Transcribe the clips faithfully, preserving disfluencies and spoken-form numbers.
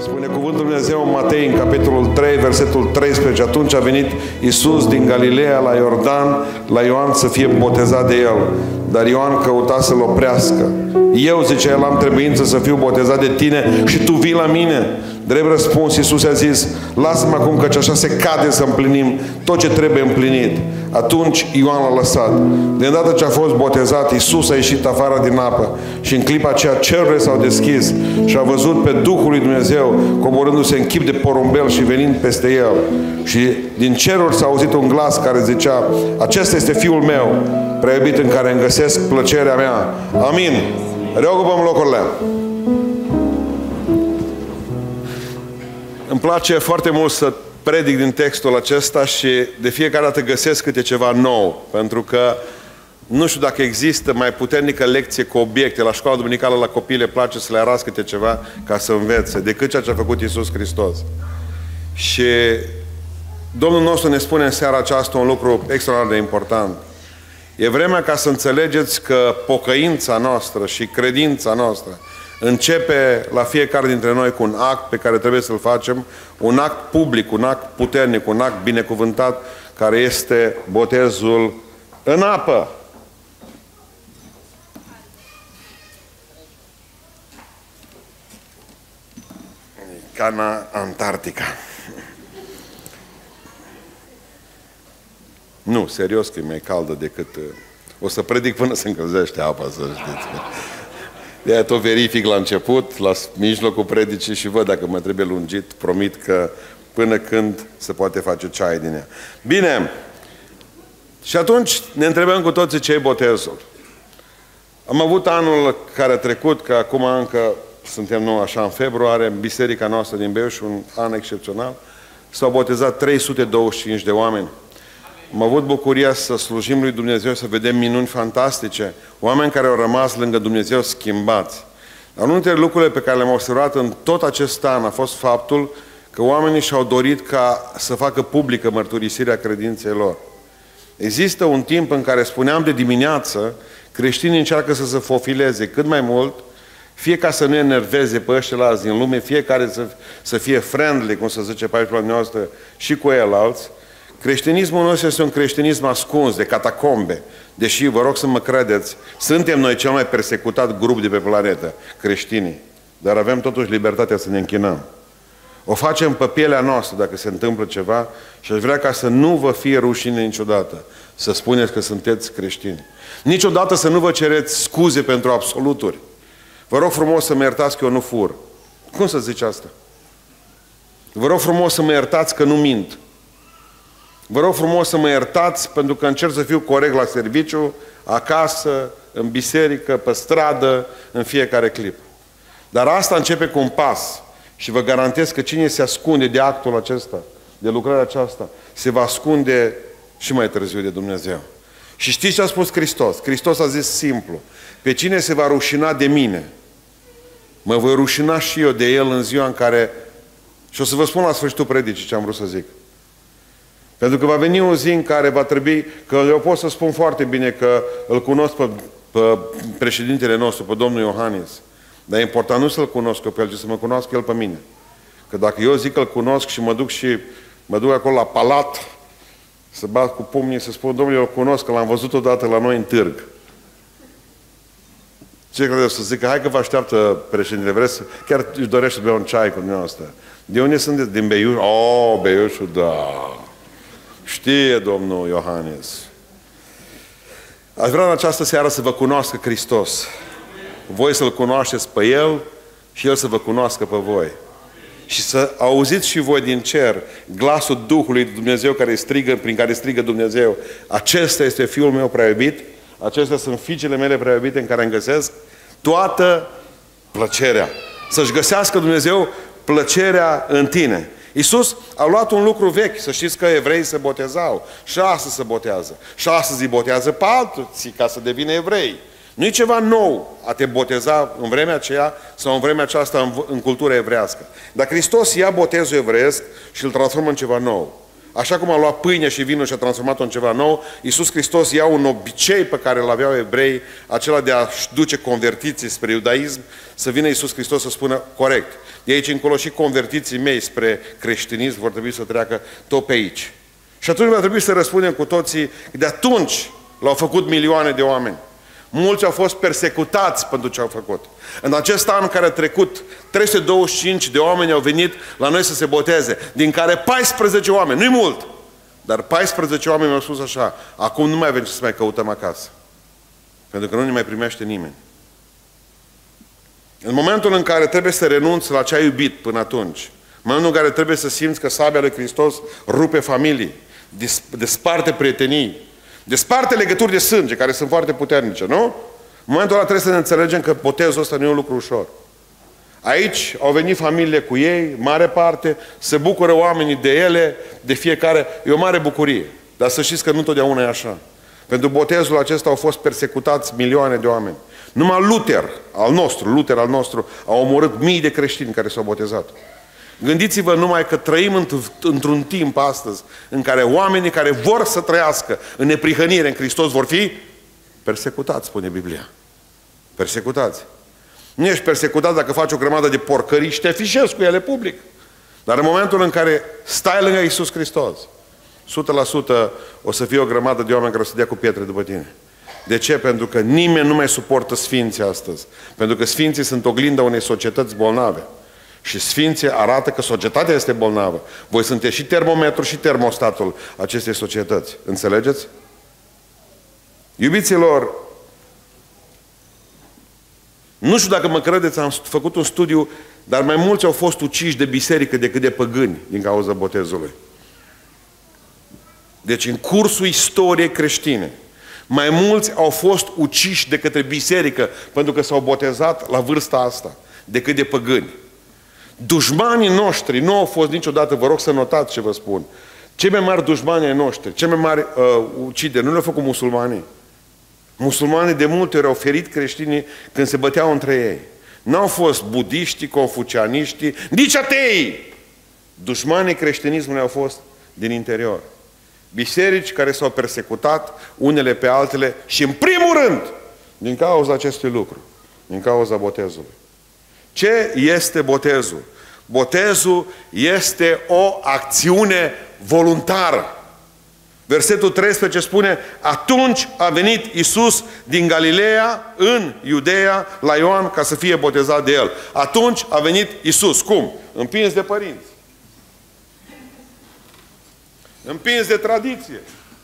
Spune cuvântul Lui Dumnezeu în Matei, în capitolul trei, versetul treisprezece. Atunci a venit Iisus din Galileea la Iordan, la Ioan să fie botezat de el. Dar Ioan căuta să-l oprească. Eu, zice el, am trebuință să fiu botezat de tine și tu vii la mine? Drept răspuns, Iisus a zis: lasă-mă acum, căci așa se cade să împlinim tot ce trebuie împlinit. Atunci Ioan l-a lăsat. De îndată ce a fost botezat, Iisus a ieșit afară din apă și în clipa aceea cerurile s-au deschis și a văzut pe Duhul lui Dumnezeu coborându-se în chip de porumbel și venind peste el. Și din ceruri s-a auzit un glas care zicea: acesta este Fiul meu, prea iubit, în care îmi găsesc plăcerea mea. Amin. Reocupăm locurile. Îmi place foarte mult să predic din textul acesta și de fiecare dată găsesc câte ceva nou, pentru că nu știu dacă există mai puternică lecție cu obiecte. La școala duminicală la copii le place să le arăți câte ceva ca să învețe, decât ceea ce a făcut Iisus Hristos. Și Domnul nostru ne spune în seara aceasta un lucru extraordinar de important. E vremea ca să înțelegeți că pocăința noastră și credința noastră începe la fiecare dintre noi cu un act pe care trebuie să-l facem, un act public, un act puternic, un act binecuvântat, care este botezul în apă. Ca în Antarctica. Nu, serios că e mai caldă decât... O să predic până se încălzește apa, să știți. De-aia tot verific la început, la mijlocul predicii și văd dacă mă trebuie lungit. Promit că până când se poate face ceai din ea. Bine. Și atunci ne întrebăm cu toții ce e botezul. Am avut anul care a trecut, că acum încă suntem nou așa în februarie, în biserica noastră din Beiuș, un an excepțional. S-au botezat trei sute douăzeci și cinci de oameni. Am avut bucuria să slujim lui Dumnezeu, să vedem minuni fantastice. Oameni care au rămas lângă Dumnezeu schimbați. Dar unul dintre lucrurile pe care le-am observat în tot acest an a fost faptul că oamenii și-au dorit ca să facă publică mărturisirea credinței lor. Există un timp în care, spuneam de dimineață, creștinii încearcă să se fofileze cât mai mult, fie ca să nu enerveze pe ăștia din lume, fiecare să, să fie friendly, cum se zice pe aici noastră, și cu el alți. Creștinismul nostru este un creștinism ascuns, de catacombe. Deși, vă rog să mă credeți, suntem noi cel mai persecutat grup de pe planetă, creștinii. Dar avem totuși libertatea să ne închinăm. O facem pe pielea noastră dacă se întâmplă ceva și aș vrea ca să nu vă fie rușine niciodată să spuneți că sunteți creștini. Niciodată să nu vă cereți scuze pentru absoluturi. Vă rog frumos să mă iertați că eu nu fur. Cum să zici asta? Vă rog frumos să mă iertați că nu mint. Vă rog frumos să mă iertați pentru că încerc să fiu corect la serviciu, acasă, în biserică, pe stradă, în fiecare clip. Dar asta începe cu un pas. Și vă garantez că cine se ascunde de actul acesta, de lucrarea aceasta, se va ascunde și mai târziu de Dumnezeu. Și știți ce a spus Hristos? Hristos a zis simplu: pe cine se va rușina de mine, mă voi rușina și eu de el în ziua în care... Și o să vă spun la sfârșitul predicii ce am vrut să zic. Pentru că va veni o zi în care va trebui, că eu pot să spun foarte bine că îl cunosc pe, pe președintele nostru, pe domnul Iohannis. Dar e important nu să-l cunosc pe el, ci să mă cunoască el pe mine. Că dacă eu zic că îl cunosc și mă duc și mă duc acolo la palat, să bat cu pumnii, să spun: domnule, eu îl cunosc, că l-am văzut odată la noi în târg. Ce credeți? Să zic că hai că vă așteaptă președintele, vreți? Chiar își dorește să bea un ceai cu dumneavoastră. De unde sunteți? Din Beiuș? Oh, Beiușul, da. Știe domnul Iohannis. Aș vrea în această seară să vă cunoască Hristos. Voi să-L cunoașteți pe El și El să vă cunoască pe voi. Și să auziți și voi din cer glasul Duhului Dumnezeu care strigă, prin care strigă Dumnezeu: acesta este Fiul meu prea iubit, acestea sunt fiicele mele prea iubite în care îmi găsesc toată plăcerea. Să-și găsească Dumnezeu plăcerea în tine. Iisus a luat un lucru vechi, să știți că evreii se botezau și astăzi se botează. Și astăzi îi botează pe alții ca să devină evrei. Nu e ceva nou a te boteza în vremea aceea sau în vremea aceasta în, în cultura evrească. Dar Hristos ia botezul evreiesc și îl transformă în ceva nou. așa cum a luat pâinea și vinul și a transformat-o în ceva nou, Iisus Hristos ia un obicei pe care îl aveau evrei, acela de a-și duce convertiții spre iudaism, să vină Iisus Hristos să spună, corect, de aici încolo și convertiții mei spre creștinism vor trebui să treacă tot pe aici. Și atunci va trebui să răspundem cu toții, de atunci l-au făcut milioane de oameni. Mulți au fost persecutați pentru ce au făcut. În acest an care a trecut, trei sute douăzeci și cinci de oameni au venit la noi să se boteze, din care paisprezece oameni, nu-i mult, dar paisprezece oameni mi-au spus așa, acum nu mai avem ce să mai căutăm acasă, pentru că nu ne mai primește nimeni. În momentul în care trebuie să renunți la ce ai iubit până atunci, în momentul în care trebuie să simți că sabia lui Hristos rupe familii, desparte prietenii, desparte legături de sânge, care sunt foarte puternice, nu? În momentul ăla trebuie să ne înțelegem că botezul ăsta nu e un lucru ușor. Aici au venit familiile cu ei, mare parte, se bucură oamenii de ele, de fiecare. E o mare bucurie. Dar să știți că nu totdeauna e așa. Pentru botezul acesta au fost persecutați milioane de oameni. Numai Luther, al nostru, Luther al nostru, a omorât mii de creștini care s-au botezat. Gândiți-vă numai că trăim într-un timp astăzi în care oamenii care vor să trăiască în neprihănire în Hristos vor fi persecutați, spune Biblia. Persecutați. Nu ești persecutat dacă faci o grămadă de porcării și te afișezi cu ele public. Dar în momentul în care stai lângă Iisus Hristos, o sută la sută o să fie o grămadă de oameni care o să dea cu pietre după tine. De ce? Pentru că nimeni nu mai suportă sfinții astăzi. Pentru că sfinții sunt oglinda unei societăți bolnave. Și sfinții arată că societatea este bolnavă. Voi sunteți și termometru și termostatul acestei societăți. Înțelegeți? Iubiților, nu știu dacă mă credeți, am făcut un studiu, dar mai mulți au fost uciși de biserică decât de păgâni din cauza botezului. Deci în cursul istoriei creștine, mai mulți au fost uciși de către biserică pentru că s-au botezat la vârsta asta, decât de păgâni. Dușmanii noștri nu au fost niciodată, vă rog să notați ce vă spun, cei mai mari dușmani ai noștri, cei mai mari uh, ucideri, nu le-au făcut musulmanii. Musulmanii de multe ori au ferit creștinii când se băteau între ei. N-au fost budiștii, confucianiștii, nici ateii. Dușmanii creștinismului au fost din interior. Biserici care s-au persecutat unele pe altele și în primul rând din cauza acestui lucru, din cauza botezului. Ce este botezul? Botezul este o acțiune voluntară. Versetul treisprezece spune, atunci a venit Iisus din Galileea în Iudeea la Ioan ca să fie botezat de el. Atunci a venit Iisus. Cum? Împins de părinți. Împins de tradiție.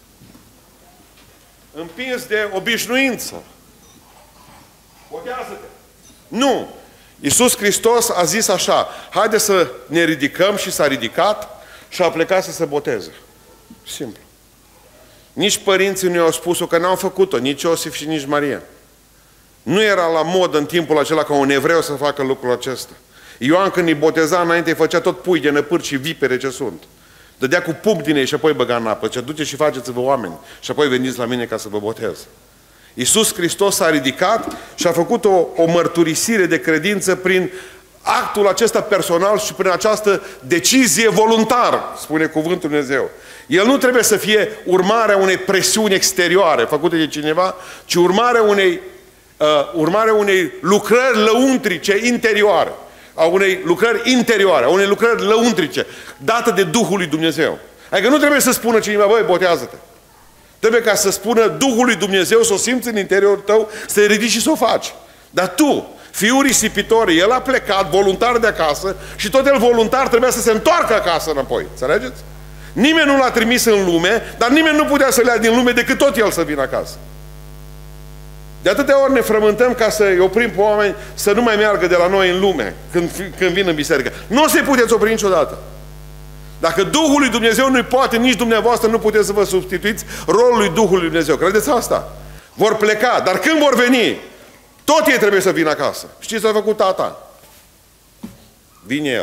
Împins de obișnuință. Botează-te. Nu. Iisus Hristos a zis așa, haide să ne ridicăm și s-a ridicat și a plecat să se boteze. Simplu. Nici părinții nu i-au spus-o că n-au făcut-o, nici Iosif și nici Maria. Nu era la mod în timpul acela ca un evreu să facă lucrul acesta. Ioan când îi boteza înainte, îi făcea tot pui de năpâri și vipere ce sunt. Dădea cu pumn din ei și apoi băga în apă. Ce duce și faceți-vă oameni și apoi veniți la mine ca să vă botez. Iisus Hristos s-a ridicat și a făcut o, o mărturisire de credință prin actul acesta personal și prin această decizie voluntară, spune cuvântul Dumnezeu. El nu trebuie să fie urmarea unei presiuni exterioare făcute de cineva, ci urmarea unei, uh, urmarea unei lucrări lăuntrice interioare, a unei lucrări interioare, a unei lucrări lăuntrice, dată de Duhul lui Dumnezeu. Adică nu trebuie să spună cineva, băi, botează-te. Trebuie ca să spună Duhul lui Dumnezeu, să o simți în interiorul tău, să te ridici și să o faci. Dar tu, fiul risipitor, el a plecat voluntar de acasă și tot el voluntar trebuia să se întoarcă acasă înapoi. Înțelegeți? Nimeni nu l-a trimis în lume, dar nimeni nu putea să le ia din lume decât tot el să vină acasă. De atâtea ori ne frământăm ca să-i oprim pe oameni să nu mai meargă de la noi în lume când, când vin în biserică. Nu o să-i puteți opri niciodată. Dacă Duhul lui Dumnezeu nu-i poate, nici dumneavoastră nu puteți să vă substituiți rolul lui Duhul lui Dumnezeu. Credeți asta? Vor pleca, dar când vor veni, tot ei trebuie să vină acasă. Știți ce a făcut tata? Vine el.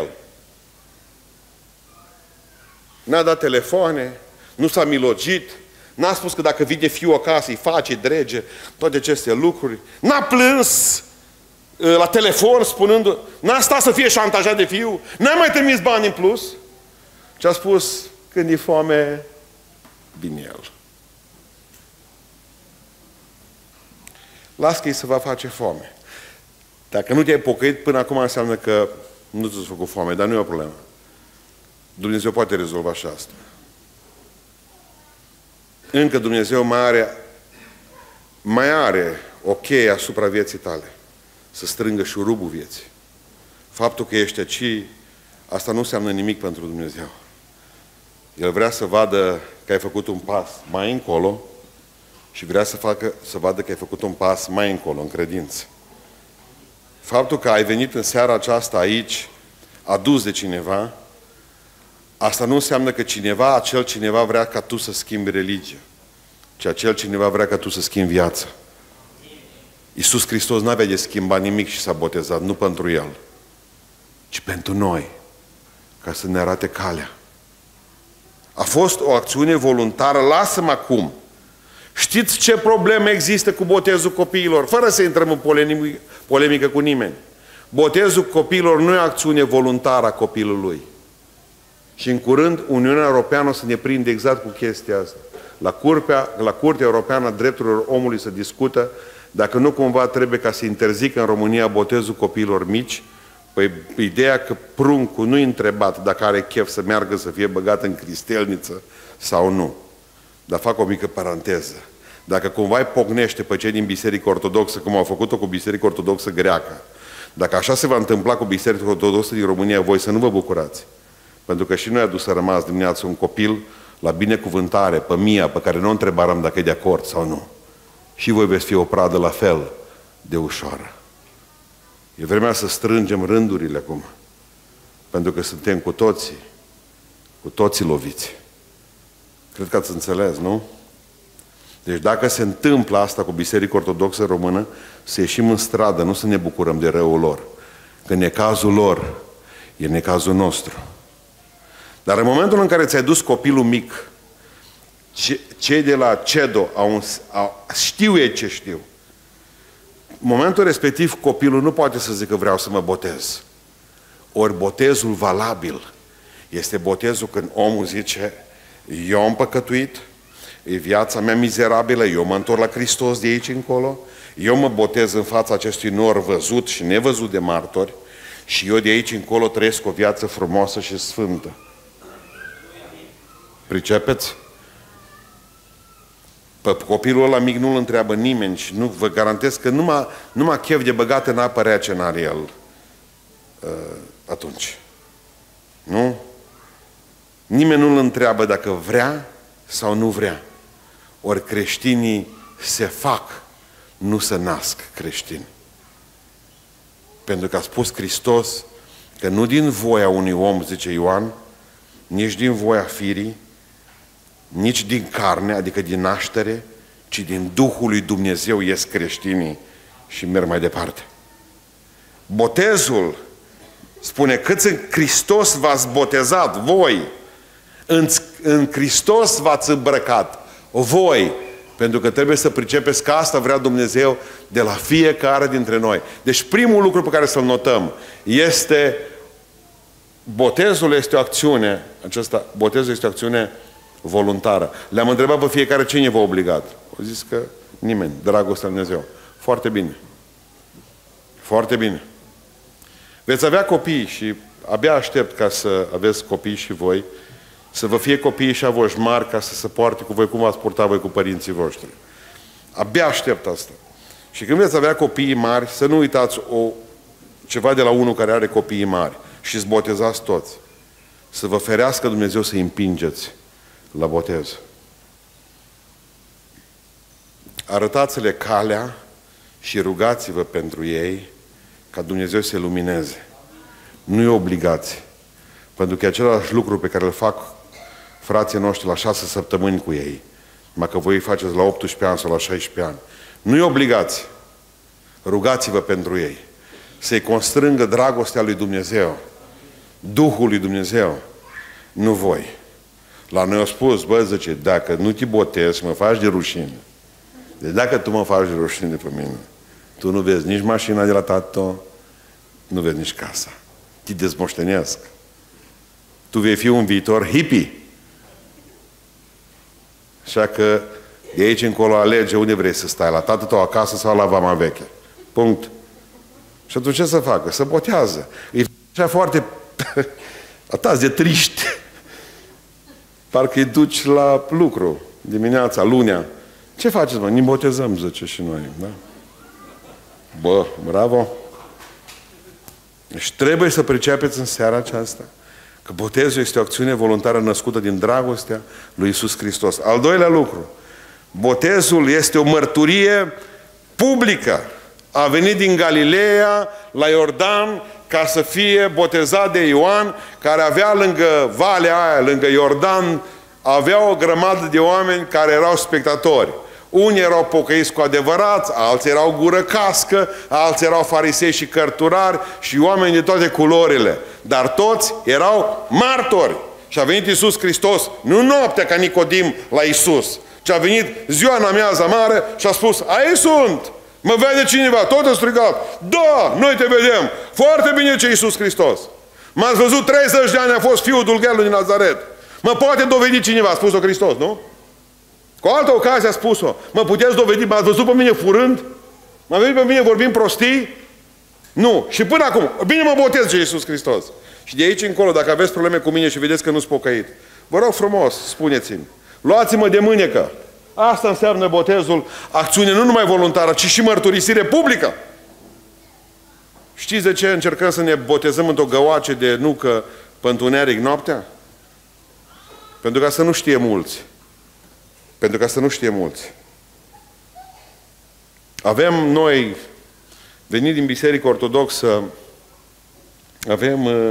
N-a dat telefoane, nu s-a milogit, n-a spus că dacă vine fiul acasă, îi face, îi drege, toate aceste lucruri. N-a plâns la telefon spunându, n-a stat să fie șantajat de fiul, n-a mai trimis bani în plus. Și a spus, când e foame, vine El. Las că îi se va face foame. Dacă nu te-ai pocăit, până acum înseamnă că nu ți-a făcut foame, dar nu e o problemă. Dumnezeu poate rezolva și asta. Încă Dumnezeu mai are, mai are o cheie asupra vieții tale. Să strângă șurubul vieții. Faptul că ești aici, asta nu înseamnă nimic pentru Dumnezeu. El vrea să vadă că ai făcut un pas mai încolo și vrea să, facă, să vadă că ai făcut un pas mai încolo, în credință. Faptul că ai venit în seara aceasta aici, adus de cineva, asta nu înseamnă că cineva, acel cineva vrea ca tu să schimbi religia, ci acel cineva vrea ca tu să schimbi viața. Iisus Hristos n-avea de schimbat nimic și s-a botezat, nu pentru El, ci pentru noi, ca să ne arate calea. A fost o acțiune voluntară, lasă-mă acum. Știți ce probleme există cu botezul copiilor? Fără să intrăm în polemică, polemică cu nimeni. Botezul copiilor nu e o acțiune voluntară a copilului. Și în curând Uniunea Europeană o să ne prinde exact cu chestia asta. La, curpea, la Curtea Europeană a Drepturilor Omului se discută dacă nu cumva trebuie ca să interzică în România botezul copiilor mici. Păi ideea că pruncul nu-i întrebat dacă are chef să meargă să fie băgat în cristelniță sau nu. Dar fac o mică paranteză. Dacă cumva îi pocnește pe cei din Biserica Ortodoxă, cum au făcut-o cu Biserica Ortodoxă greacă, dacă așa se va întâmpla cu Biserica Ortodoxă din România, voi să nu vă bucurați. Pentru că și noi a dus să rămas dimineață un copil la binecuvântare, pe Mia, pe care nu o întrebarăm dacă e de acord sau nu. Și voi veți fi o pradă la fel de ușoară. E vremea să strângem rândurile acum. Pentru că suntem cu toții, cu toții loviți. Cred că ați înțeles, nu? Deci dacă se întâmplă asta cu Biserica Ortodoxă Română, să ieșim în stradă, nu să ne bucurăm de răul lor. Că necazul lor e necazul nostru. Dar în momentul în care ți-ai dus copilul mic, cei de la CEDO au, au, știu ei ce știu. În momentul respectiv, copilul nu poate să zică vreau să mă botez. Ori botezul valabil este botezul când omul zice eu am păcătuit, e viața mea mizerabilă, eu mă întorc la Hristos de aici încolo, eu mă botez în fața acestui nor văzut și nevăzut de martori și eu de aici încolo trăiesc o viață frumoasă și sfântă. Pricepeți? Pe copilul ăla mic nu-l întreabă nimeni și nu, vă garantez că numai, numai chef de băgat în apă rece n-are el uh, atunci. Nu? Nimeni nu-l întreabă dacă vrea sau nu vrea. Ori creștinii se fac, nu se nasc creștini. Pentru că a spus Hristos că nu din voia unui om, zice Ioan, nici din voia firii, nici din carne, adică din naștere, ci din Duhul lui Dumnezeu ies creștinii și merg mai departe. Botezul spune, câți în Hristos v-ați botezat, voi, în, în Hristos v-ați îmbrăcat, voi, pentru că trebuie să pricepeți că asta vrea Dumnezeu de la fiecare dintre noi. Deci primul lucru pe care să-l notăm este botezul este o acțiune, acesta, botezul este o acțiune voluntară. Le-am întrebat pe fiecare cine v-a obligat. Au zis că nimeni, dragostea lui Dumnezeu. Foarte bine. Foarte bine. Veți avea copii și abia aștept ca să aveți copii și voi, să vă fie copiii și a voștri mari ca să se poarte cu voi cum v-ați purtat voi cu părinții voștri. Abia aștept asta. Și când veți avea copiii mari, să nu uitați o, ceva de la unul care are copiii mari și îți botezați toți. Să vă ferească Dumnezeu să-i împingeți la botez. Arătați-le calea și rugați-vă pentru ei ca Dumnezeu să-i lumineze. Nu e obligație. Pentru că e același lucru pe care îl fac frații noștri la șase săptămâni cu ei. Numai că voi îi faceți la optsprezece ani sau la șaisprezece ani. Nu e obligație. Rugați-vă pentru ei. Să-i constrângă dragostea lui Dumnezeu. Duhul lui Dumnezeu. Nu voi. La noi au spus, bă, zice, dacă nu te botezi, mă faci de rușine. Deci dacă tu mă faci de rușine pe mine, tu nu vezi nici mașina de la tată, nu vezi nici casa. Te dezmoștenesc. Tu vei fi un viitor hippie Așa că de aici încolo alege unde vrei să stai, la tatăl tău acasă sau la vama veche. Punct. Și atunci ce să facă? Să botează. E așa foarte atați de triști. Parcă îi duci la lucru dimineața, lunea. Ce faceți, mă? Ne botezăm, zice și noi. Da? Bă, bravo! Deci trebuie să pricepeți în seara aceasta că botezul este o acțiune voluntară născută din dragostea lui Iisus Hristos. Al doilea lucru, botezul este o mărturie publică. A venit din Galileea la Iordan ca să fie botezat de Ioan, care avea lângă valea aia, lângă Iordan, avea o grămadă de oameni care erau spectatori. Unii erau pocăiți cu adevărat, alții erau gură cască, alții erau farisei și cărturari și oameni de toate culorile. Dar toți erau martori. Și a venit Iisus Hristos, nu noaptea ca Nicodim la Iisus, ci a venit ziua în amiaza mare și a spus: aici sunt! Mă vede cineva? Tot a strigat: da, noi te vedem! Foarte bine, ce Iisus Hristos! M-ați văzut treizeci de ani, a fost fiul dulgherului din Nazaret. Mă poate dovedi cineva, a spus-o Hristos, nu? Cu altă ocazie a spus-o: mă puteți dovedi, m-ați văzut pe mine furând? M-ați văzut pe mine vorbind prostii? Nu. Și până acum, bine mă botez, ce Iisus Hristos. Și de aici încolo, dacă aveți probleme cu mine și vedeți că nu sunt pocăit, vă rog frumos, spuneți-mi, luați-mă de mânecă. Asta înseamnă botezul, acțiune nu numai voluntară, ci și mărturisire publică. Știți de ce încercăm să ne botezăm într-o găoace de nucă pe întuneric noaptea? Pentru ca să nu știe mulți. Pentru ca să nu știe mulți. Avem noi, venit din Biserică Ortodoxă, avem uh,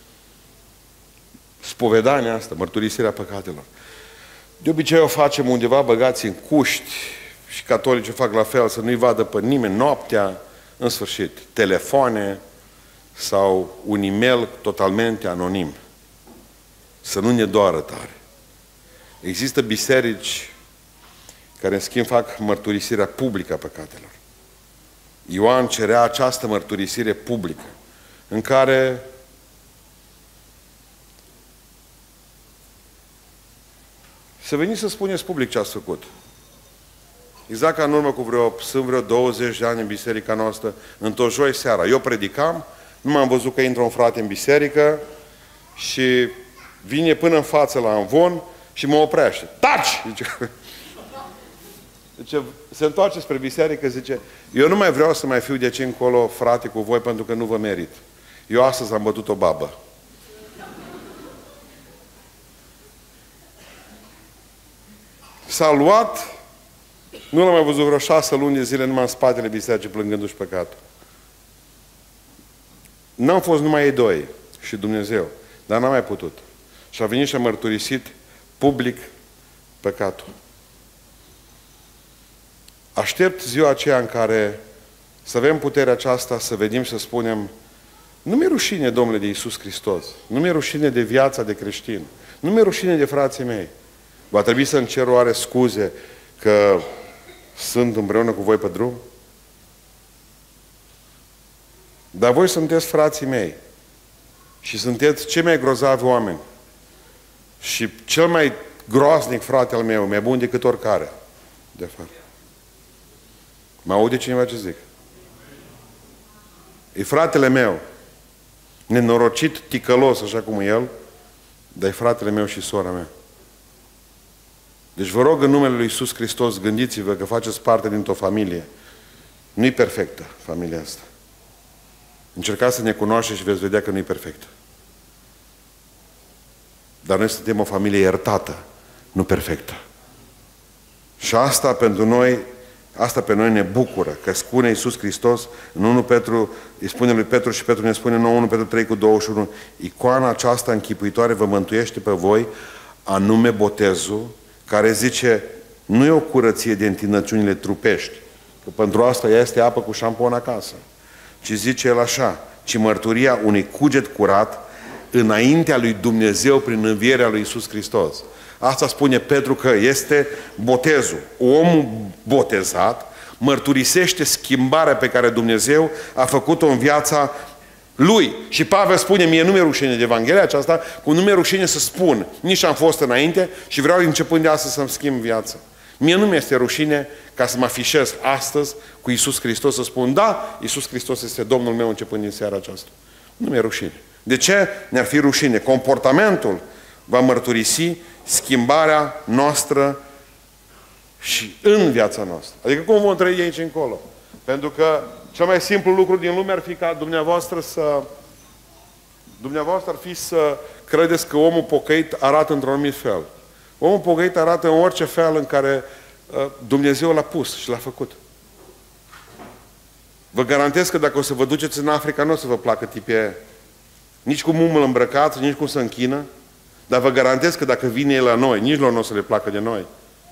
spovedania asta, mărturisirea păcatelor. De obicei o facem undeva băgați în cuști și catolicii fac la fel, să nu-i vadă pe nimeni noaptea, în sfârșit, telefoane sau un e-mail totalmente anonim. Să nu ne doară tare. Există biserici care, în schimb, fac mărturisirea publică a păcatelor. Ioan cerea această mărturisire publică, în care să veniți să spuneți public ce ați făcut. Exact ca în urmă cu vreo, sunt vreo douăzeci de ani în biserica noastră, într-o joi seara. Eu predicam, nu m-am văzut că intră un frate în biserică și vine până în față la amvon și mă oprește. Taci! Zice, zice, se întoarce spre biserică, zice: eu nu mai vreau să mai fiu de aici încolo frate cu voi pentru că nu vă merit. Eu astăzi am bătut o babă. S-a luat, nu l-am mai văzut vreo șase luni de zile numai în spatele bisericii plângându-și păcatul. N-am fost numai ei doi și Dumnezeu, dar n-am mai putut. Și a venit și a mărturisit public păcatul. Aștept ziua aceea în care să avem puterea aceasta să venim și să spunem: nu mi-e rușine, Domnule, de Iisus Hristos, nu mi-e rușine de viața de creștin, nu mi-e rușine de frații mei. Va trebui să-mi cer oare scuze că sunt împreună cu voi pe drum? Dar voi sunteți frații mei și sunteți cei mai grozavi oameni și cel mai groaznic frate al meu, mai bun decât oricare, de fapt. Mă aude cineva ce zic? E fratele meu, nenorocit, ticălos, așa cum e el, dar e fratele meu și sora mea. Deci vă rog, în numele lui Iisus Hristos, gândiți-vă că faceți parte dintr-o familie. Nu-i perfectă familia asta. Încercați să ne cunoașteți și veți vedea că nu-i perfectă. Dar noi suntem o familie iertată, nu perfectă. Și asta pentru noi, asta pe noi ne bucură, că spune Iisus Hristos în unu Petru, îi spune lui Petru și Petru ne spune în unu Petru trei cu douăzeci și unu: icoana aceasta închipuitoare vă mântuiește pe voi, anume botezul, care zice, nu e o curăție de întinăciunile trupești, că pentru asta ea este apă cu șampon acasă, ci zice el așa: ci mărturia unui cuget curat înaintea lui Dumnezeu prin învierea lui Iisus Hristos. Asta spune Petru că este botezul. Omul botezat mărturisește schimbarea pe care Dumnezeu a făcut-o în viața lui. Și Pavel spune, mie nu mi-e rușine de Evanghelia aceasta, cum nu mi-e rușine să spun. Nici am fost înainte și vreau începând de astăzi să-mi schimb viața. Mie nu mi-este rușine ca să mă afișez astăzi cu Iisus Hristos, să spun, da, Iisus Hristos este Domnul meu începând din seara aceasta. Nu mi-e rușine. De ce ne-ar fi rușine? Comportamentul va mărturisi schimbarea noastră și în viața noastră. Adică cum vom trăi aici încolo? Pentru că cel mai simplu lucru din lume ar fi ca dumneavoastră să... Dumneavoastră ar fi să credeți că omul pocăit arată într-un anumit fel. Omul pocăit arată în orice fel în care uh, Dumnezeu l-a pus și l-a făcut. Vă garantez că dacă o să vă duceți în Africa, nu o să vă placă tipii aia. Nici cum umăl îmbrăcat, nici cum se închină. Dar vă garantez că dacă vine el la noi, nici lor nu o să le placă de noi.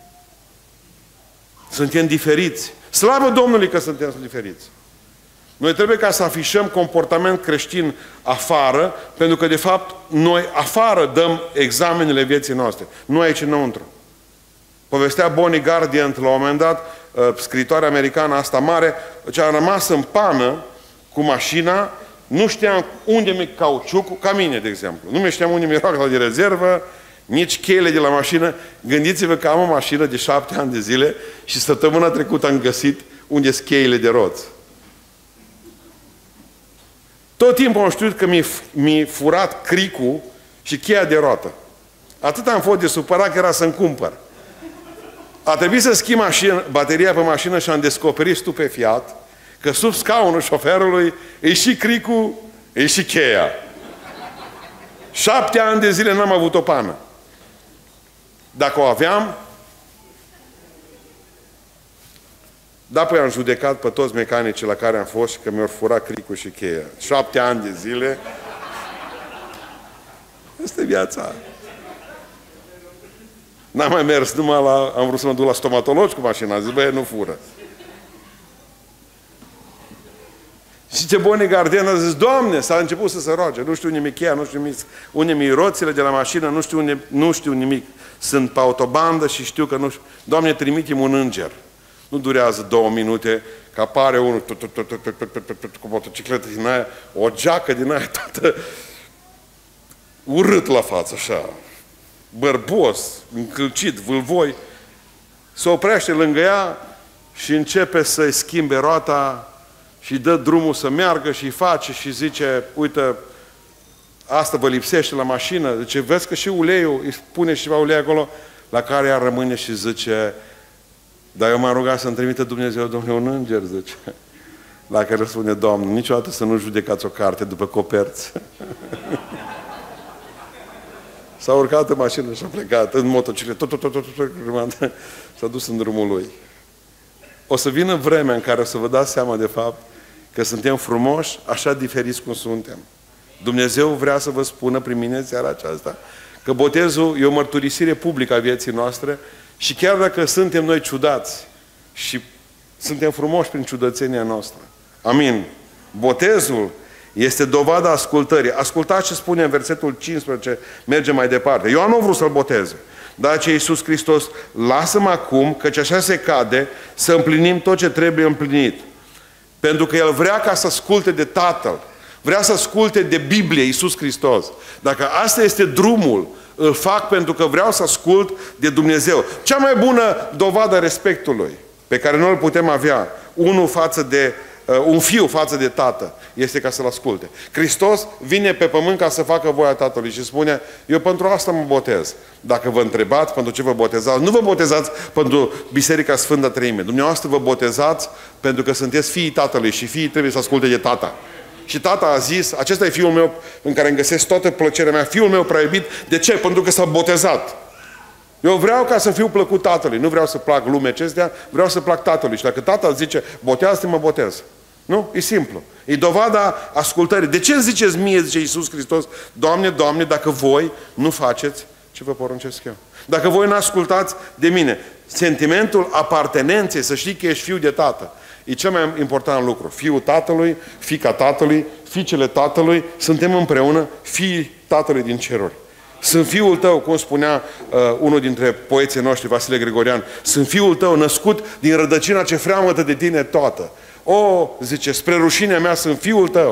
Suntem diferiți. Slavă Domnului că suntem diferiți. Noi trebuie ca să afișăm comportament creștin afară, pentru că de fapt noi afară dăm examenele vieții noastre. Nu aici înăuntru. Povestea Bonnie Gardiant la un moment dat, scriitoarea americană asta mare, ce a rămas în pană cu mașina, nu știam unde mi-e cauciucul, ca mine, de exemplu. Nu mai știam unde mi-e roata de rezervă, nici cheile de la mașină. Gândiți-vă că am o mașină de șapte ani de zile și săptămâna trecută am găsit unde sunt cheile de roți. Tot timpul am știut că mi-e furat cricul și cheia de roată. Atât am fost de supărat că era să-mi cumpăr. A trebuit să schimb mașină, bateria pe mașină și am descoperit stupefiat că sub scaunul șoferului e și cricul, e și cheia. Șapte ani de zile n-am avut o pană. Dacă o aveam, da, păi am judecat pe toți mecanicii la care am fost și că mi-au furat cricul și cheia. Șapte ani de zile. Asta e viața. N-am mai mers numai la... Am vrut să mă duc la stomatologi cu mașina. Zic, băie, nu fură. Și ce Bonnie Gardiant a zis, Doamne, s-a început să se roage. Nu știu unde mi-e cheia, nu știu unde mi-e roțile de la mașină, nu știu, unde, nu știu nimic. Sunt pe autobandă și știu că nu știu. Doamne, trimite-mi un înger. Nu durează două minute, că apare unul cu motocicletă din aia, o geacă din aia toată urât la față, așa, bărbos, încălcit, vâlvoi, se oprește lângă ea și începe să-i schimbe roata și dă drumul să meargă și îi face și zice, uite, asta vă lipsește la mașină, zice, vezi că și uleiul, îi pune și ceva ulei acolo, la care ea rămâne și zice, dar eu m-am rugat să-mi trimită Dumnezeu, Domnule, un înger, zice. La care spune, Doamne, niciodată să nu judecați o carte după coperți. S-a urcat în mașină și a plecat, în motocicletă, tot, tot, tot, tot, tot, s-a dus în drumul lui. O să vină vremea în care o să vă dați seama, de fapt, că suntem frumoși, așa diferiți cum suntem. Dumnezeu vrea să vă spună prin mine seara aceasta că botezul e o mărturisire publică a vieții noastre și chiar dacă suntem noi ciudați și suntem frumoși prin ciudățenia noastră. Amin. Botezul este dovada ascultării. Ascultați ce spune în versetul cincisprezece, merge mai departe. Ioan nu a vrut să-l boteze. Dar ce Iisus Hristos, lasă-mă acum, căci așa se cade, să împlinim tot ce trebuie împlinit. Pentru că El vrea ca să asculte de Tatăl. Vrea să asculte de Biblie, Iisus Hristos. Dacă asta este drumul, îl fac pentru că vreau să ascult de Dumnezeu. Cea mai bună dovadă a respectului pe care noi îl putem avea, unul față de, uh, un fiu față de tată, este ca să-l asculte. Hristos vine pe pământ ca să facă voia Tatălui și spune, eu pentru asta mă botez. Dacă vă întrebați pentru ce vă botezați, nu vă botezați pentru Biserica Sfântă Treime. Dumneavoastră vă botezați pentru că sunteți fiii Tatălui și fiii trebuie să asculte de Tata. Și Tata a zis, acesta e Fiul meu în care îmi găsesc toată plăcerea mea, Fiul meu prea iubit. De ce? Pentru că s-a botezat. Eu vreau ca să fiu plăcut Tatălui. Nu vreau să plac lumea acestea, vreau să plac Tatălui. Și dacă Tata zice, botează-te, mă botez. Nu? E simplu. E dovada ascultării. De ce ziceți mie, zice Iisus Hristos, Doamne, Doamne, dacă voi nu faceți ce vă poruncesc eu? Dacă voi nu ascultați de mine. Sentimentul apartenenței, să știi că ești fiu de Tată. E cel mai important lucru. Fiul Tatălui, fiica Tatălui, fiicele Tatălui, suntem împreună fiii Tatălui din ceruri. Sunt fiul tău, cum spunea uh, unul dintre poeții noștri, Vasile Gregorian, sunt fiul tău născut din rădăcina ce freamătă de tine toată. O, zice, spre rușinea mea sunt fiul tău.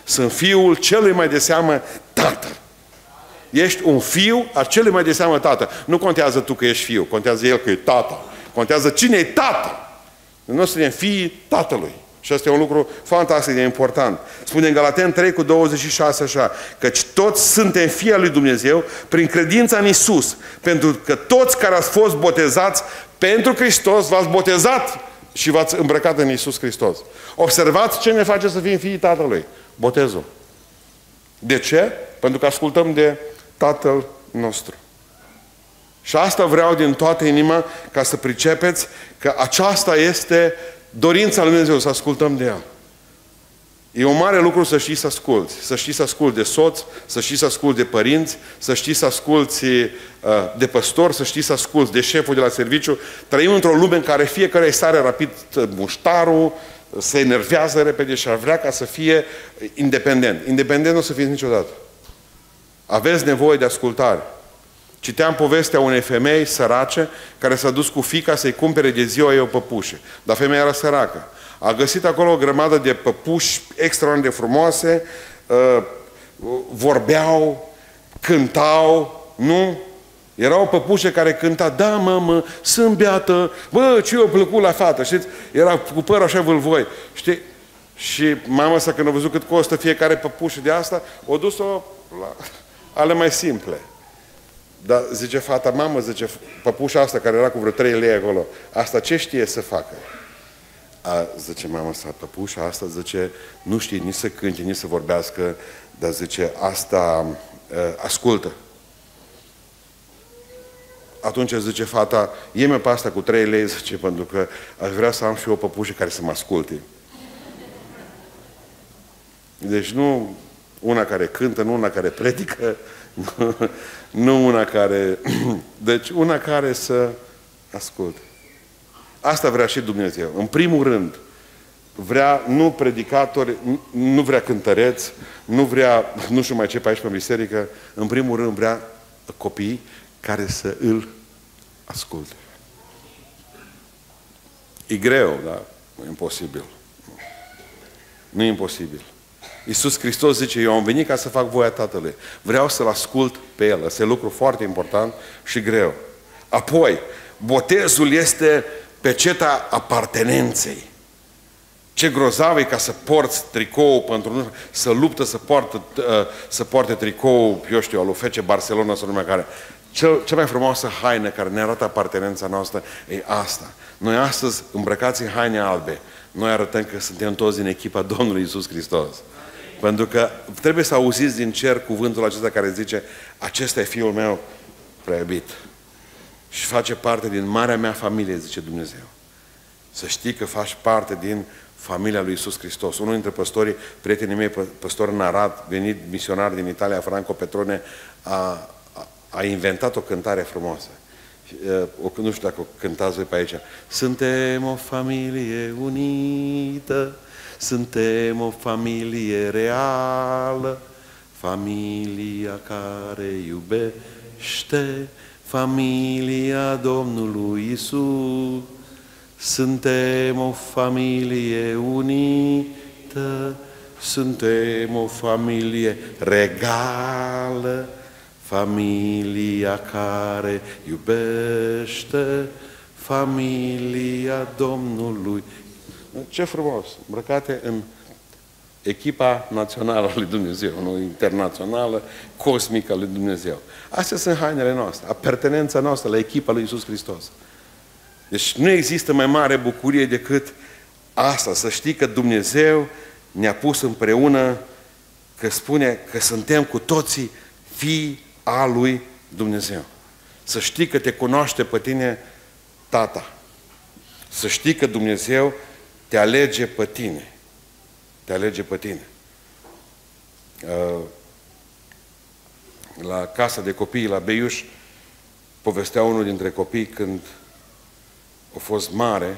Sunt fiul celui mai de seamă tată. Ești un fiu a celui mai de seamă tată. Nu contează tu că ești fiu, contează el că e tată. Contează cine e tată. Noi suntem fiii tatălui. Și asta e un lucru fantastic de important. Spune în Galateni trei cu douăzeci și șase așa, căci toți suntem fii al lui Dumnezeu prin credința în Iisus. Pentru că toți care ați fost botezați pentru Hristos, v-ați botezat și v-ați îmbrăcat în Iisus Hristos. Observați ce ne face să fim fiii Tatălui. Botezul. De ce? Pentru că ascultăm de Tatăl nostru. Și asta vreau din toată inima ca să pricepeți că aceasta este dorința lui Dumnezeu, să ascultăm de El. E un mare lucru să știi să asculți. Să știi să asculți de soț, să știi să asculți de părinți, să știi să asculți uh, de păstor, să știi să asculți de șeful de la serviciu. Trăim într-o lume în care fiecare îi sare rapid muștarul, se enervează repede și ar vrea ca să fie independent. Independent nu o să fiți niciodată. Aveți nevoie de ascultare. Citeam povestea unei femei sărace care s-a dus cu fiica să-i cumpere de ziua ei o păpușă. Dar femeia era săracă. A găsit acolo o grămadă de păpuși extraordinar de frumoase, uh, vorbeau, cântau, nu? Era o păpușă care cânta, da, mamă, sunt beată, bă, ce i-a plăcut la fată, știți? Era cu păr așa vâlvoi, știi? Și mama sa, când a văzut cât costă fiecare păpușă de asta, o dus-o la ale mai simple. Dar zice fata, mamă, zice, păpușa asta care era cu vreo trei lei acolo, asta ce știe să facă? A, zice mama sa, păpușa asta, zice, nu știe nici să cânte, nici să vorbească, dar zice, asta uh, ascultă. Atunci zice fata, ie-mi pe asta cu trei lei, zice, pentru că aș vrea să am și eu o păpușă care să mă asculte. Deci nu una care cântă, nu una care predică, nu, nu una care... Deci una care să asculte. Asta vrea și Dumnezeu. În primul rând, vrea nu predicatori, nu vrea cântăreți, nu vrea, nu știu mai ce pe aici pe biserică, în primul rând vrea copii care să îl asculte. E greu, dar nu e imposibil. Nu e imposibil. Iisus Hristos zice, eu am venit ca să fac voia Tatălui. Vreau să-L ascult pe El. Asta e lucru foarte important și greu. Apoi, botezul este peceta apartenenței. Ce grozav e ca să porți tricou pentru... Să luptă să poartă, să poarte tricou, eu știu, al lui F C Barcelona sau numai care... Cel, cea mai frumoasă haină care ne arată apartenența noastră e asta. Noi astăzi, îmbrăcați în haine albe, noi arătăm că suntem toți din echipa Domnului Iisus Hristos. Pentru că trebuie să auziți din cer cuvântul acesta care zice, acesta e Fiul meu prea iubit. Și face parte din marea mea familie, zice Dumnezeu. Să știi că faci parte din familia lui Iisus Hristos. Unul dintre păstorii, prietenii mei, păstor în Arad, venit misionar din Italia, Franco Petrone, a, a, a inventat o cântare frumoasă. O, nu știu dacă o cântați voi pe aici. Suntem o familie unită, suntem o familie reală, familia care iubește, familia Domnului Iisus. Suntem o familie unită, suntem o familie regală, familia care iubește, familia Domnului. Ce frumos! Îmbrăcate în echipa națională a lui Dumnezeu, nu internațională, cosmică a lui Dumnezeu. Astea sunt hainele noastre, apartenența noastră la echipa lui Iisus Hristos. Deci nu există mai mare bucurie decât asta, să știi că Dumnezeu ne-a pus împreună, că spune că suntem cu toții fii a lui Dumnezeu. Să știi că te cunoaște pe tine Tata. Să știi că Dumnezeu te alege pe tine. Te alege pe tine. La casa de copii, la Beiuș, povestea unul dintre copii când a fost mare,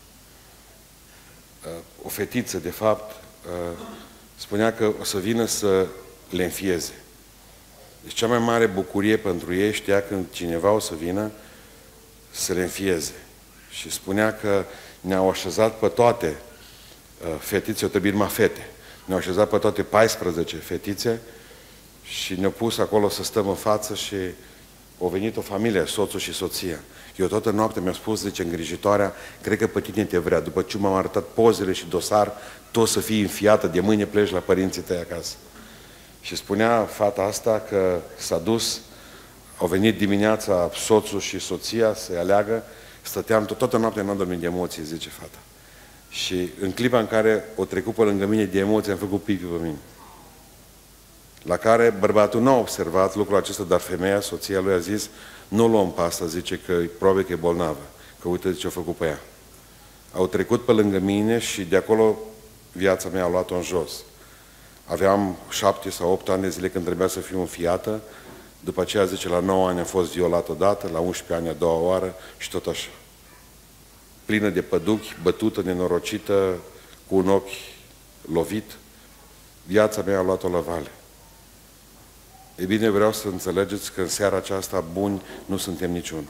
o fetiță, de fapt, spunea că o să vină să le înfieze. Deci cea mai mare bucurie pentru ei știa când cineva o să vină să le înfieze. Și spunea că ne-au așezat pe toate fetițe, o trebuit numai fete. Ne-au așezat pe toate paisprezece fetițe și ne-au pus acolo să stăm în față și au venit o familie, soțul și soția. Eu toată noaptea mi-a spus, zice, îngrijitoarea, cred că pe tine te vrea. După ce m-am arătat pozele și dosar, tot să fii înfiată, de mâine pleci la părinții tăi acasă. Și spunea fata asta că s-a dus, au venit dimineața soțul și soția să-i aleagă, stăteam tot, toată noaptea, n-am dormit de emoții, zice fata. Și în clipa în care o trecut pe lângă mine de emoții, am făcut pipi pe mine. La care bărbatul nu a observat lucrul acesta, dar femeia, soția lui, a zis, nu luăm pe asta, zice, că probabil că e bolnavă, că uite ce a făcut pe ea. Au trecut pe lângă mine și de acolo viața mea a luat-o în jos. Aveam șapte sau opt ani de zile când trebuia să fiu înfiată, după aceea, zice, la nouă ani am fost violat odată, la unsprezece ani a doua oară și tot așa. Plină de păduchi, bătută, nenorocită, cu un ochi lovit, viața mea a luat-o la vale. E bine, vreau să înțelegeți că în seara aceasta buni nu suntem niciunul.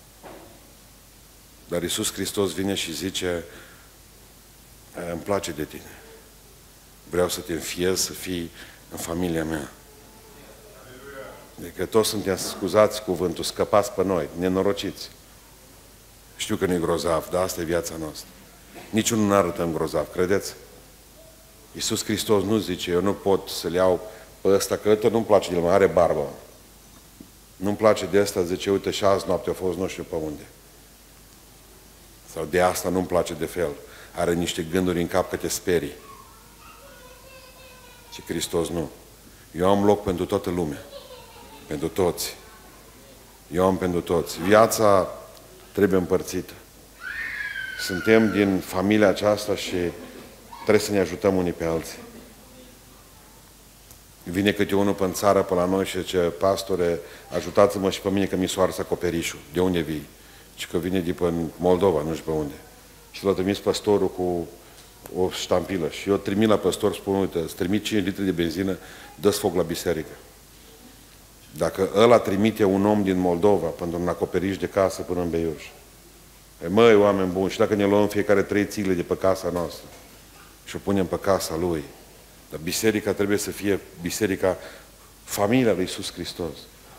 Dar Iisus Hristos vine și zice, îmi place de tine. Vreau să te înfiez, să fii în familia mea. Adică toți suntem, scuzați cuvântul, scăpați pe noi, nenorociți. Știu că nu-i grozav, dar asta e viața noastră. Niciunul nu arătăm grozav, credeți? Iisus Hristos nu zice, eu nu pot să-l iau pe ăsta, că ăsta nu-mi place de el, mai are barbă. Nu-mi place de ăsta, zice, uite, și azi noapte a fost nu știu pe unde. Sau de asta nu-mi place de fel. Are niște gânduri în cap că te sperii. Și Hristos nu. Eu am loc pentru toată lumea. Pentru toți. Eu am pentru toți. Viața trebuie împărțită. Suntem din familia aceasta și trebuie să ne ajutăm unii pe alții. Vine câte unul pe în țară pe la noi și zice, pastore, ajutați-mă și pe mine că mi s-o ars acoperișul. De unde vii? Și că vine de pe Moldova, nu știu pe unde. Și l-a trimis păstorul cu o ștampilă. Și eu trimit la păstor, spun, uite, îți trimit cinci litri de benzină, dă-ți foc la biserică. Dacă ăla trimite un om din Moldova pentru un acoperiș de casă până în Beiuș, e, măi, oameni buni, și dacă ne luăm fiecare trei țigle de pe casa noastră și o punem pe casa lui, dar biserica trebuie să fie biserica, familia lui Iisus Hristos.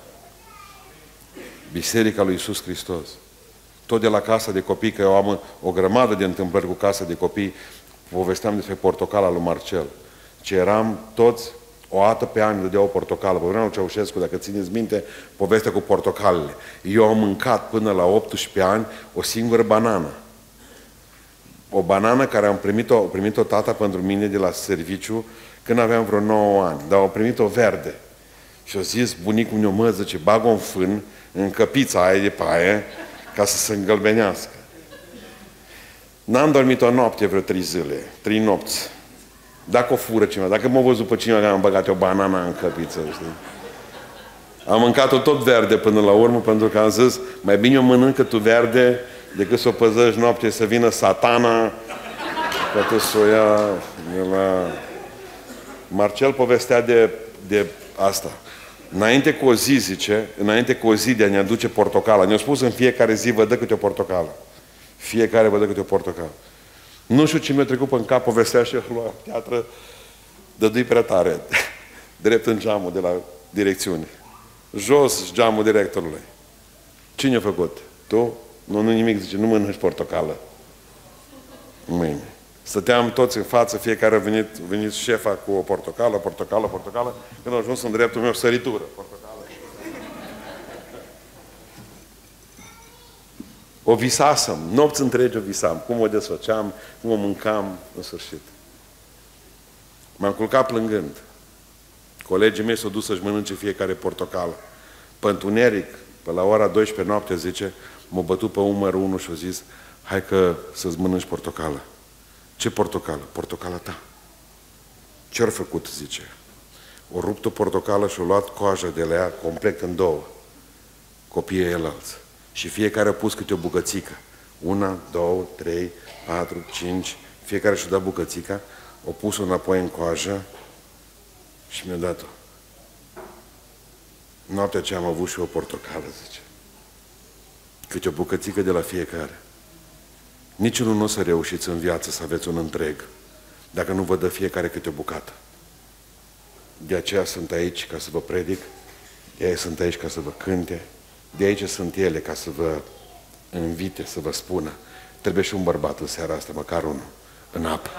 Biserica lui Iisus Hristos. Tot de la casa de copii, că eu am o grămadă de întâmplări cu casa de copii, povesteam despre portocala lui Marcel. Ce eram toți, o dată pe an dădeau o portocală. Pe vremea lui Ceaușescu, dacă țineți minte, povestea cu portocalele. Eu am mâncat până la optsprezece ani o singură banană. O banană care am primit-o, o primit-o tata pentru mine de la serviciu când aveam vreo nouă ani. Dar au primit-o verde. Și au zis bunicul meu, mă, zice, bag-o în fân, în căpița aia de paie, ca să se îngălbenească. N-am dormit o noapte vreo trei zile, trei nopți. Dacă o fură cineva, dacă m-a văzut pe cineva că am băgat o banană în căpiță, știi? Am mâncat-o tot verde până la urmă, pentru că am zis, mai bine o mănâncă tu verde, decât să o păzăși noapte, să vină satana, că să o ia de la... Marcel povestea de, de asta. Înainte cu o zi, zice, înainte cu o zi de a ne aduce portocala, ne-a spus în fiecare zi, vă dă câte o portocală. Fiecare vă dă câte o portocală. Nu știu ce mi-a trecut în cap, povestea și la teatră, dădui prea tare, drept în geamul de la direcțiune. Jos geamul directorului. Cine a făcut? Tu? Nu, nu nimic, zice, nu mănânci portocală. Mâine. Stăteam toți în față, fiecare a venit, a venit șefa cu o portocală, portocală, portocală, când a ajuns în dreptul meu, săritură, portocală. O visasem, nopți întregi o visam, cum o desfăceam, cum o mâncam, în sfârșit. M-am culcat plângând. Colegii mei s-au dus să-și mănânce fiecare portocală. Pe întuneric, pe la ora douăsprezece noapte, zice, m-a bătut pe umăr unul și a zis, hai că să-ți mănânci portocală. Ce portocală? Portocala ta. Ce-au făcut, zice? O rupt o portocală și-o luat coaja de la ea complet în două. Copiii elalți. Și fiecare a pus câte o bucățică. Una, două, trei, patru, cinci. Fiecare și-a dat bucățica, o pus-o înapoi în coajă și mi-a dat-o. Noaptea aceea am avut și o portocală, zice. Câte o bucățică de la fiecare. Niciunul nu o să reușiți în viață să aveți un întreg. dacă nu vă dă fiecare câte o bucată. De aceea sunt aici ca să vă predic, de aceea sunt aici ca să vă cânte, de aici sunt ele ca să vă invite, să vă spună. Trebuie și un bărbat în seara asta, măcar unul, în apă.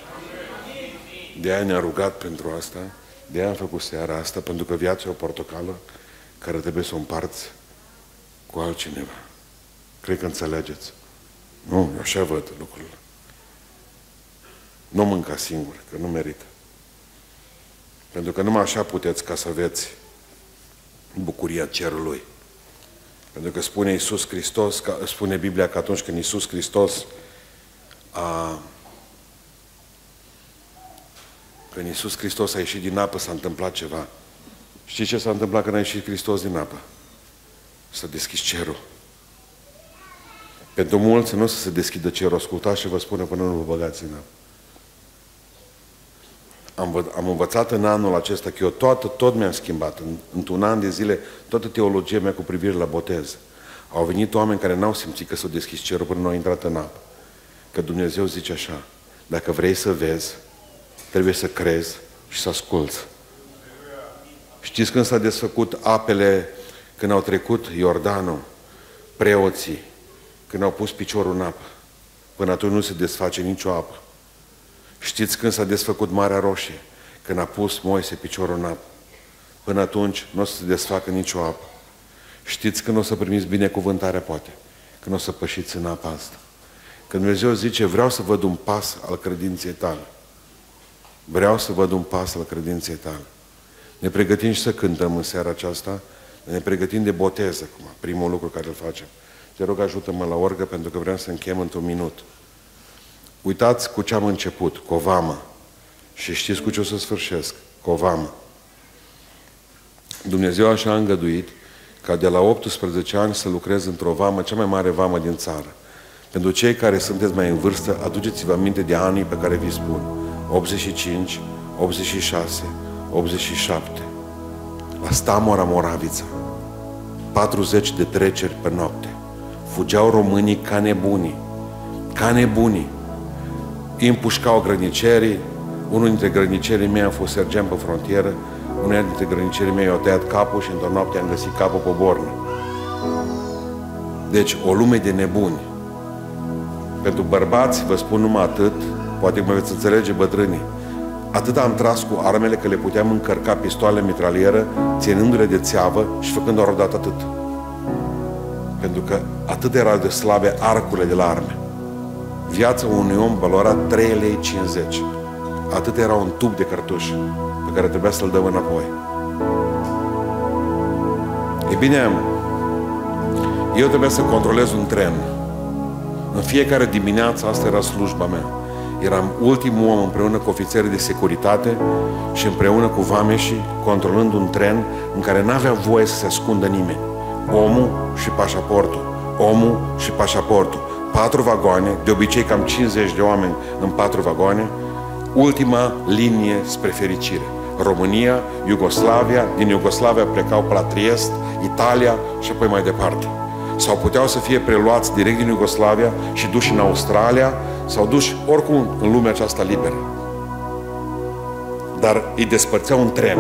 De aia ne-a rugat pentru asta, de aia am făcut seara asta, pentru că viața e o portocală care trebuie să o împarți cu altcineva. Cred că înțelegeți. Nu, eu așa văd lucrurile. Nu mânca singur, că nu merită. Pentru că numai așa puteți ca să aveți bucuria cerului. Pentru că spune Iisus Hristos, spune Biblia că atunci când Iisus Hristos a... Când Iisus Hristos a ieșit din apă, s-a întâmplat ceva. Știți ce s-a întâmplat când a ieșit Hristos din apă? S-a deschis cerul. Pentru mulți nu o să se deschidă cerul. Ascultați și vă spune până nu vă băgați în apă. Am, am învățat în anul acesta că eu toată, tot mi-am schimbat. În, într-un an de zile, toată teologia mea cu privire la botez. Au venit oameni care n-au simțit că s-a deschis cerul până nu au intrat în apă. Că Dumnezeu zice așa, dacă vrei să vezi, trebuie să crezi și să asculți. Știți când s-a desfăcut apele, când au trecut Iordanul, preoții, când au pus piciorul în apă? Până atunci nu se desface nicio apă. Știți când s-a desfăcut Marea Roșie? Când a pus Moise piciorul în apă. Până atunci nu o să se desfacă nicio apă. Știți când o să primiți binecuvântarea, poate? Când o să pășiți în apa asta. Când Dumnezeu zice, vreau să văd un pas al credinței tale. Vreau să văd un pas al credinței tale. Ne pregătim și să cântăm în seara aceasta, ne pregătim de botez acum, primul lucru care îl facem. Te rog, ajută-mă la orgă, pentru că vreau să închem într-un minut. Uitați cu ce am început, cu o vamă. Și știți cu ce o să sfârșesc? Cu o vamă. Dumnezeu așa a îngăduit ca de la optsprezece ani să lucrez într-o vamă, cea mai mare vamă din țară. Pentru cei care sunteți mai în vârstă, aduceți-vă aminte de anii pe care vi spun. optzeci și cinci, optzeci și șase, optzeci și șapte. La Stamora, Moravița. patruzeci de treceri pe noapte. Fugeau românii ca nebunii. Ca nebunii. Îi împușcau grănicerii. Unul dintre grănicerii mei a fost sergent pe frontieră. Unul dintre grănicerii mei i-a tăiat capul și într-o noapte am găsit capul pe bornă. Deci, o lume de nebuni. Pentru bărbați, vă spun numai atât, poate mă veți înțelege bătrânii. Atât am tras cu armele că le puteam încărca pistoale mitralieră, ținându-le de țeavă și făcând doar odată atât. Pentru că atât erau de slabe arcurile de la arme. Viața unui om valora trei lei cincizeci. Atât era un tub de cărtuși pe care trebuia să-l dăm înapoi. E bine, eu trebuia să controlez un tren. În fiecare dimineață, asta era slujba mea. Eram ultimul om împreună cu ofițerii de securitate și împreună cu vameșii, controlând un tren în care n-avea voie să se ascundă nimeni. Omul și pașaportul. Omul și pașaportul. Patru vagoane, de obicei cam cincizeci de oameni în patru vagoane. Ultima linie spre fericire. România, Iugoslavia, din Iugoslavia plecau pe la Triest, Italia și apoi mai departe. Sau puteau să fie preluați direct din Iugoslavia și duși în Australia sau duși oricum în lumea aceasta liberă. Dar îi despărțea un tren.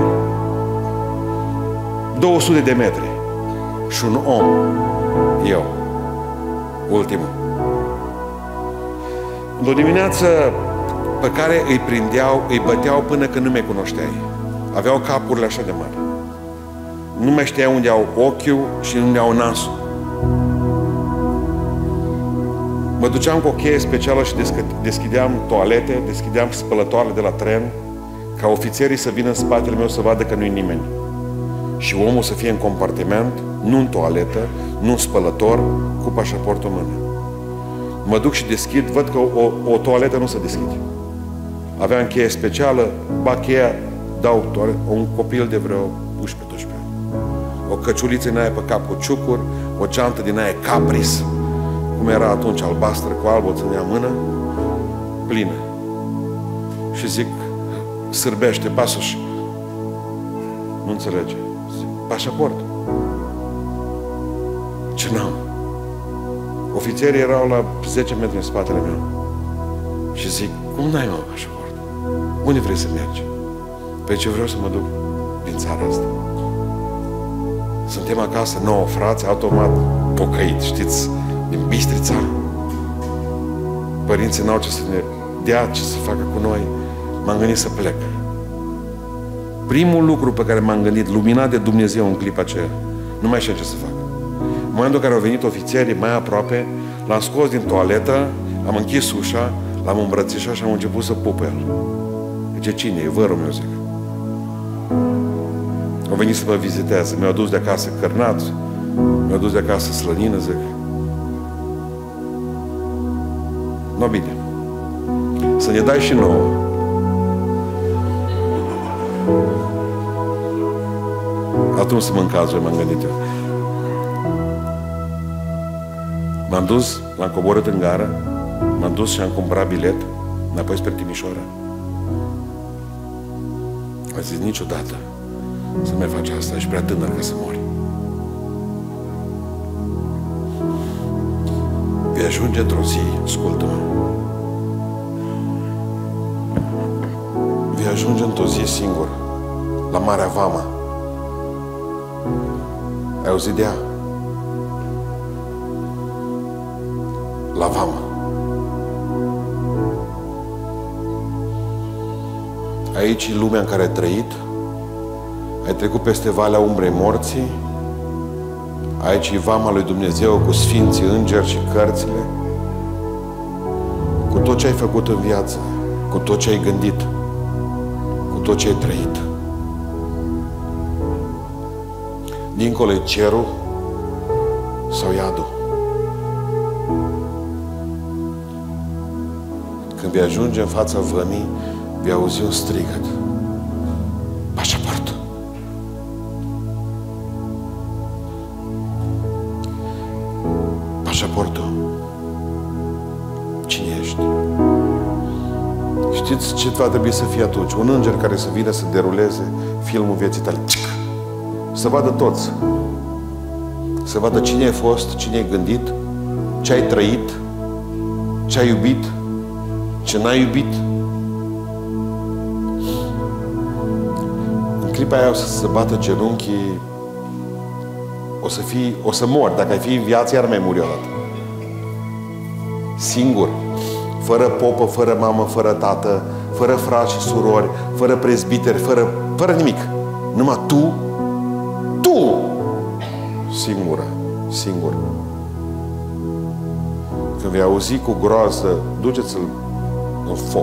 două sute de metri. Și un om. Eu. Ultimul. Într-o dimineață pe care îi prindeau, îi băteau până când nu mai cunoșteai. Aveau capurile așa de mari. Nu mai știai unde au ochiul și unde au nasul. Mă duceam cu o cheie specială și deschideam toalete, deschideam spălătoarele de la tren, ca ofițerii să vină în spatele meu să vadă că nu-i nimeni. Și omul să fie în compartiment, nu în toaletă, nu în spălător, cu pașaportul în mână. Mă duc și deschid, văd că o, o toaletă nu se deschide. Aveam cheie specială, ba cheia, dau toaletă, un copil de vreo unsprezece doisprezece ani. O căciuliță din aia pe cap cu ciucuri, o geantă din aia Capris, cum era atunci, albastră cu alb, o ținea mână, plină. Și zic, sârbește, pasul. Nu înțelege. Zic, pașaport. Ce n-am? Ofițerii erau la zece metri în spatele meu. Și zic, cum n-ai, mă, pașaport? Unde vrei să mergi? Păi ce vreau să mă duc din țara asta. Suntem acasă, nouă frați, automat pocăit, știți, din Bistrița. Părinții n-au ce să ne dea, ce să facă cu noi. M-am gândit să plec. Primul lucru pe care m-am gândit, luminat de Dumnezeu în clipa aceea, nu mai știu ce să fac. În momentul în care au venit ofițerii mai aproape, l-am scos din toaletă, am închis ușa, l-am îmbrățișat și am început să pup el. Zice, cine e? Vărul meu, zic. Au venit să mă vizitează. Mi-au dus de acasă cărnați, mi-au dus de acasă slănină, zic. No, bine. Să ne dai și nouă. Atunci să mâncați, m-am gândit eu. M-am dus, l-am coborât în gară, m-am dus și am cumpărat bilet înapoi spre Timișoara. A zis, niciodată să mai faci asta, ești prea tânăr ca să mori. Vei ajunge într-o zi, ascultă-mă, vei ajunge într-o zi singur la Marea Vama. Ai auzit de ea? La Vama. Aici e lumea în care ai trăit. Ai trecut peste Valea Umbrei Morții. Aici e Vama lui Dumnezeu cu sfinții, îngeri și cărțile. Cu tot ce ai făcut în viață, cu tot ce ai gândit, cu tot ce ai trăit. Dincolo e cerul sau iadul. Când vei ajunge în fața vămii, vei auzi un strigăt. Pașaport. Pașaportul. Cine ești? Știți ce va trebui să fie atunci? Un înger care să vină să deruleze filmul vieții tale. Să vadă toți. Să vadă cine ai fost, cine ai gândit, ce ai trăit, ce ai iubit, ce n-ai iubit. În clipa aia o să se bată genunchii, o să fii, o să mori. Dacă ai fi în viață, iar mai muri o dată. Singur, fără popă, fără mamă, fără tată, fără frați și surori, fără prezbiteri, fără, fără nimic. Numai tu, tu, singură, singur. Când vei auzi cu groază, duceți-l în foc.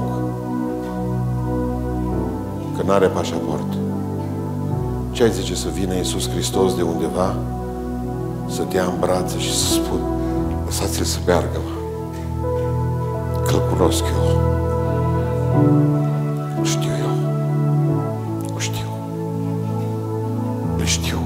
Că n-are pașaport. Ce ai zice să vină Iisus Hristos de undeva, să te ia în brațe și să spun, lăsați-l să meargă, mă. Că-l cunosc eu. O știu eu. O știu. Le știu.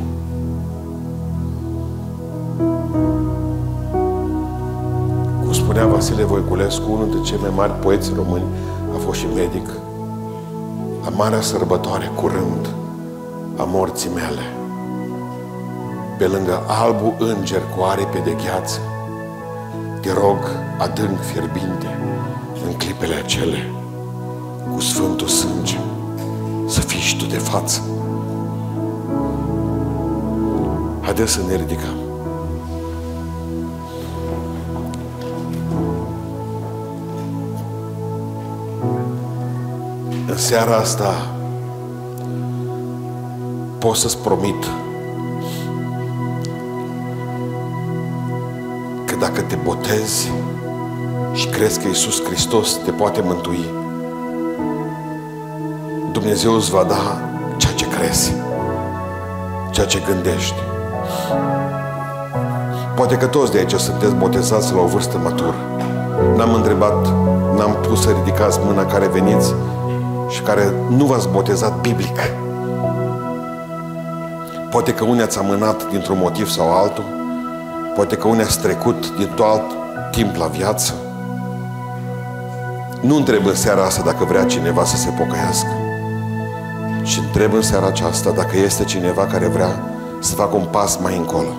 Cum spunea Vasile Voiculescu, unul dintre cei mai mari poeți români, a fost și medic. La marea sărbătoare, curând, a morții mele, pe lângă albul înger cu aripe de gheață, te rog, adânc fierbinte, în clipele acele, cu sfântul sânge, să fii și tu de față. Haideți să ne ridicăm. În seara asta pot să-ți promit că dacă te botezi și crezi că Iisus Hristos te poate mântui, Dumnezeu îți va da ceea ce crezi, ceea ce gândești. Poate că toți de aici sunteți botezați la o vârstă matură. N-am întrebat, n-am pus să ridicați mâna care veniți și care nu v-ați botezat biblic. Poate că unii ați amânat dintr-un motiv sau altul, poate că unii ați trecut dintr-un alt timp la viață. Nu întreb în seara asta dacă vrea cineva să se pocăiască, ci întreb în seara aceasta dacă este cineva care vrea să facă un pas mai încolo,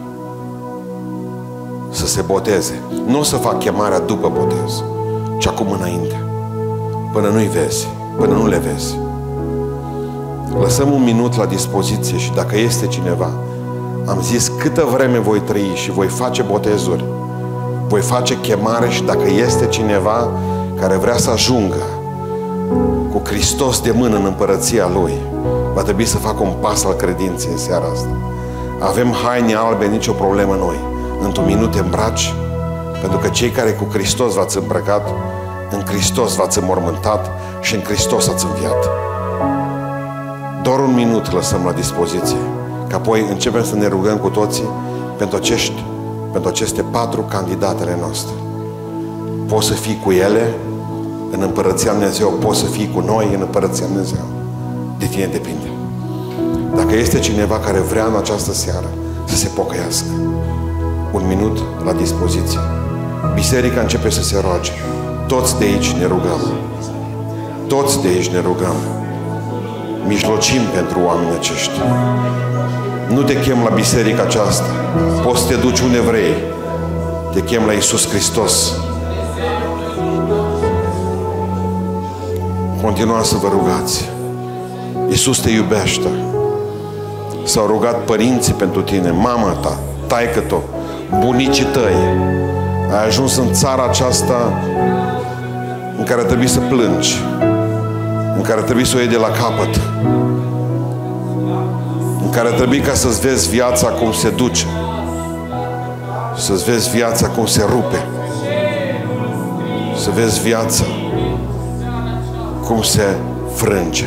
să se boteze. Nu o să fac chemarea după botez, ci acum înainte, până nu-i vezi. până nu le vezi. Lăsăm un minut la dispoziție și dacă este cineva, am zis câtă vreme voi trăi și voi face botezuri, voi face chemare și dacă este cineva care vrea să ajungă cu Hristos de mână în împărăția Lui, va trebui să facă un pas al credinței în seara asta. Avem haine albe, nicio problemă noi. Într-un minut te îmbraci, pentru că cei care cu Hristos v-ați îmbrăcat, în Hristos v-ați înmormântat și în Hristos ați înviat. Doar un minut lăsăm la dispoziție, că apoi începem să ne rugăm cu toții pentru, acești, pentru aceste patru candidatele noastre. Poți să fii cu ele în Împărăția Lui Dumnezeu, poți să fii cu noi în Împărăția Lui Dumnezeu. De tine depinde. Dacă este cineva care vrea în această seară să se pocăiască, un minut la dispoziție. Biserica începe să se roage. Toți de aici ne rugăm. Toți de aici ne rugăm. Mijlocim pentru oamenii aceștia. Nu te chem la biserica aceasta. Poți să te duci unde vrei. Te chem la Iisus Hristos. Continuați să vă rugați. Iisus te iubește. S-au rugat părinții pentru tine, mama ta, taică-tu, bunicii tăi. Ai ajuns în țara aceasta în care trebuie să plângi, în care trebuie să o iei de la capăt, în care trebuie ca să-ți vezi viața cum se duce, să-ți vezi viața cum se rupe, să vezi viața cum se frânge.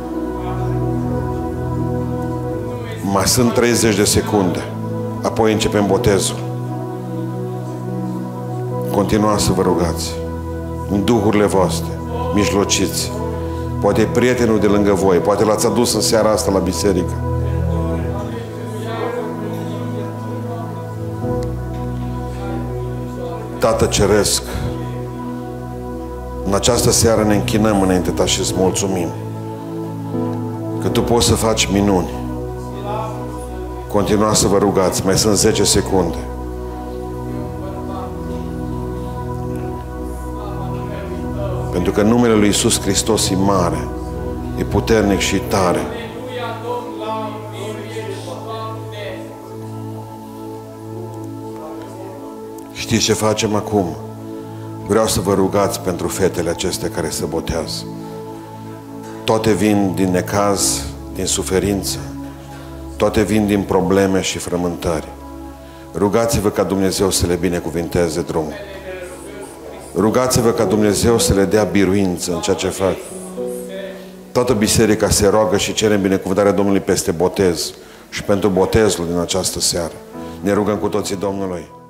Mai sunt treizeci de secunde, apoi începem botezul. Continuați să vă rugați în duhurile voastre, mijlociți. Poate e prietenul de lângă voi, poate l-ați adus în seara asta la biserică. Tată Ceresc, în această seară ne închinăm înainte ta și îți mulțumim că Tu poți să faci minuni. Continuați să vă rugați, mai sunt zece secunde. Pentru că numele Lui Iisus Hristos e mare, e puternic și tare. Știți ce facem acum? Vreau să vă rugați pentru fetele acestea care se botează. Toate vin din necaz, din suferință. Toate vin din probleme și frământări. Rugați-vă ca Dumnezeu să le binecuvinteze drumul. Rugați-vă ca Dumnezeu să le dea biruință în ceea ce fac. Toată biserica se roagă și cere binecuvântarea Domnului peste botez și pentru botezul din această seară. Ne rugăm cu toții Domnului.